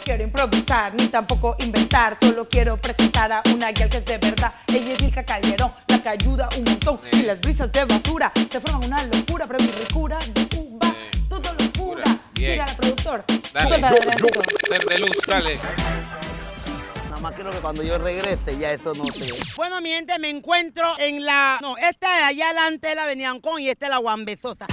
quiero improvisar, ni tampoco inventar. Solo quiero presentar a una guía que es de verdad. Ella es Vilca Calderón, la que ayuda un montón. Y las brisas de basura se forman una locura. Pero mi ricura de uva, todo locura. Mira al productor. Dale. Suéltale, Leandrito. Ser de luz, dale. Nada más quiero que cuando yo regrese ya esto no se... Bueno, mi gente, me encuentro en la... No, esta de allá adelante es la Avenida Ancón y esta es la Guambesosa.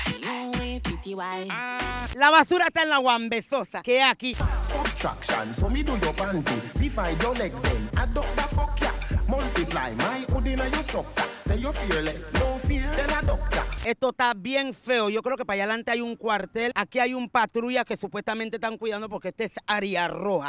La basura está en la Guambesosa, que es aquí. Subtraction, so me do your panty. Divide your leg then, adopt the fuck ya. Multiply my hood in your structure. Say you're fearless, no fear, tell a doctor. Esto está bien feo. Yo creo que para allá adelante hay un cuartel. Aquí hay un patrulla que supuestamente están cuidando porque este es área roja.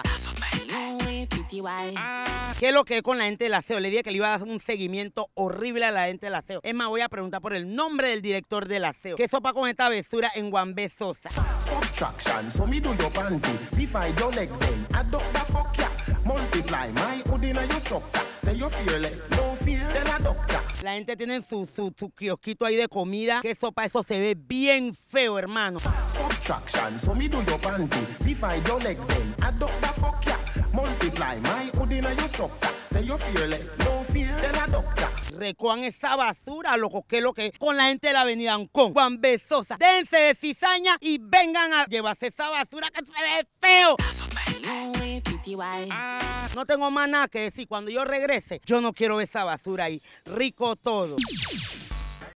¿Qué es lo que es con la gente del aseo? Le dije que le iba a dar un seguimiento horrible a la gente del aseo. Es más, voy a preguntar por el nombre del director del aseo. ¿Qué sopa con esta basura en Guambesosa? Subtraction, so me do your panty. Divide your leg then, adopt the fuck ya. Multiply my hood in your structure. Say you're fearless, no fear, tell a doctor. La gente tiene su kiosquito ahí de comida. ¿Qué sopa? Eso se ve bien feo, hermano. Subtraction, so me do your panty. Divide your leg then, adopt the fuck ya. Multiply my hood in your structure. Say you're fearless, no fear, tell a doctor. Recojan esa basura, loco, que es lo que es con la gente de la Avenida Ancón. Guambesosa, dense de cizaña y vengan a llevarse esa basura que se ve feo. No tengo más nada que decir. Cuando yo regrese, yo no quiero ver esa basura ahí. Rico todo.